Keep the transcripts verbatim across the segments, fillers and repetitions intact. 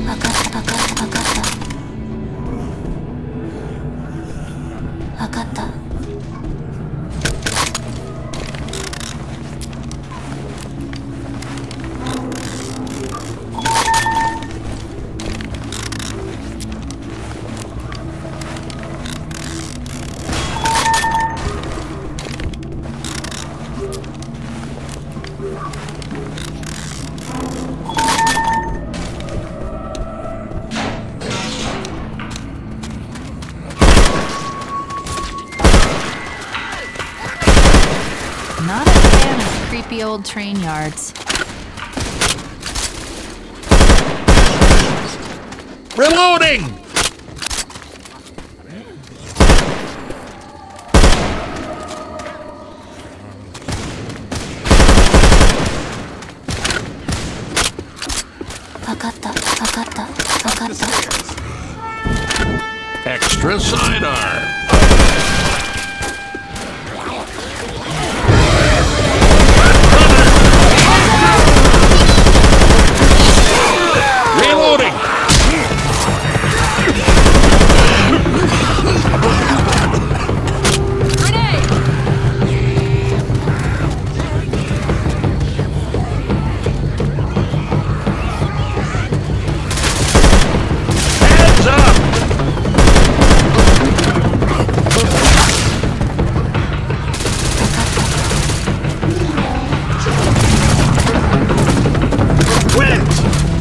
Not a fan of creepy old train yards. Reloading! Extra sidearm. Reloading! Heads up! Quit!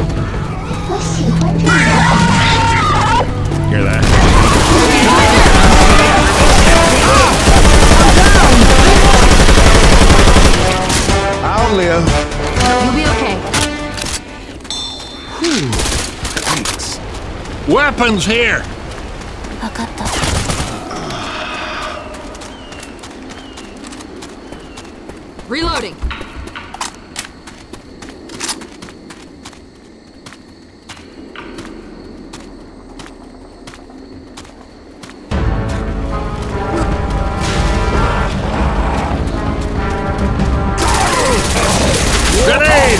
Hear that? I'll live. You'll be okay. Thanks. Weapons here! Reloading. Grenade!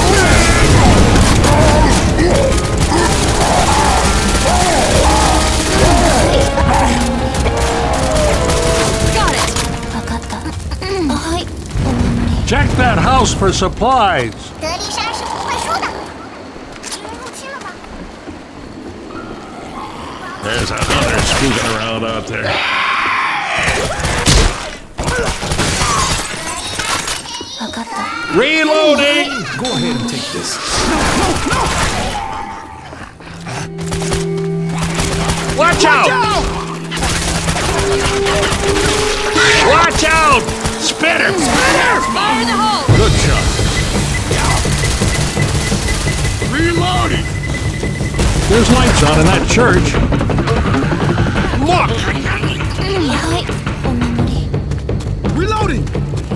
Got it. Check that house for supplies. 德丽莎是不会输的。入侵了吗？ There's a hunter spooking around out there. Reloading! Go ahead and take this. Watch out! Watch out! Spitter! Spitter! Fire in the hole. Good shot. Reloading! There's lights on in that church. Look! Reloading!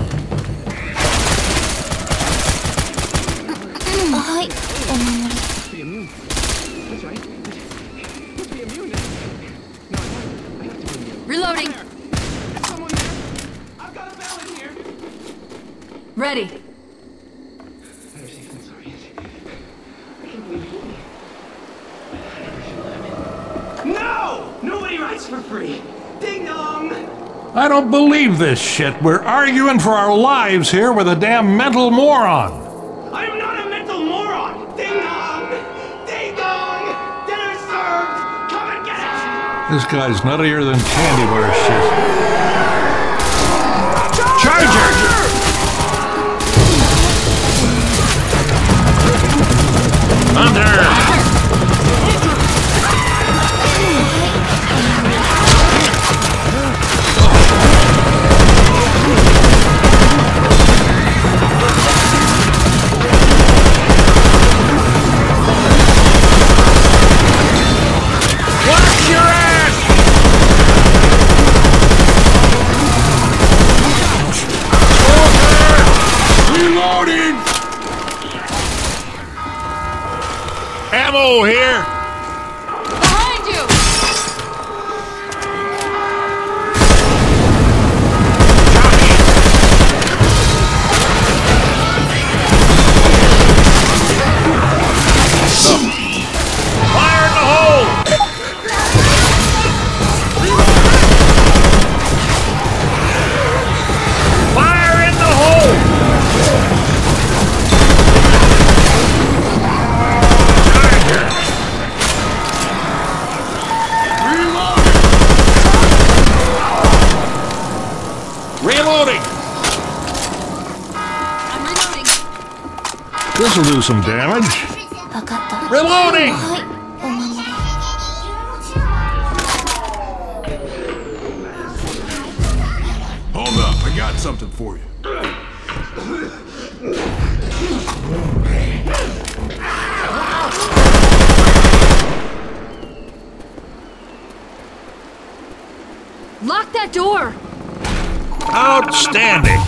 Be immune. That's right. Must be immune. No, I have to be immune. Reloading. Someone there? I've got a bell in here. Ready. Better safe than sorry. I can't believe you. I never should let him in. No! Nobody rides for free. Ding dong! I don't believe this shit. We're arguing for our lives here with a damn mental moron. I am not a mental moron! Ding dong! Ding dong! Dinner served! Come and get it! This guy's nuttier than candy bar shit. Charger! Hunter! Watch your ass! Reloading! Ammo here! Behind you. This'll do some damage. わかった。 Reloading! はい、お守り。 Hold up, I got something for you. Lock that door! Outstanding!